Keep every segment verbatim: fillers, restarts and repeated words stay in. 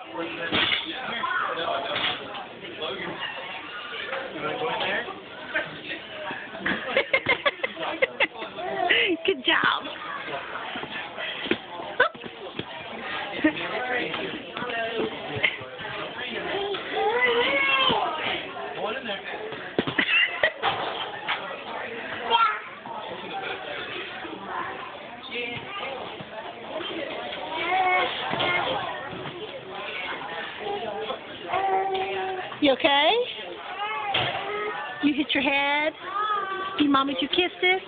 Good job. You okay? You hit your head? You mommy, did you kiss this?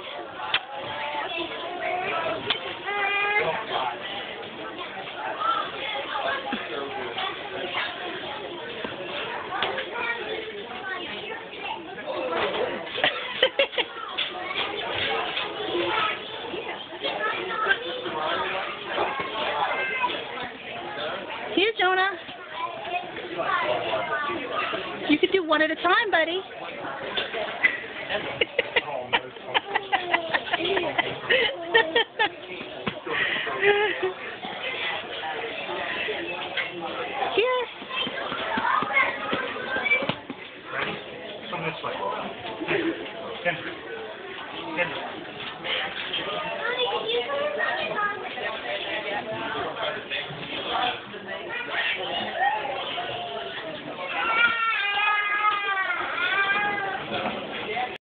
Here, Jonah. You could do one at a time, buddy.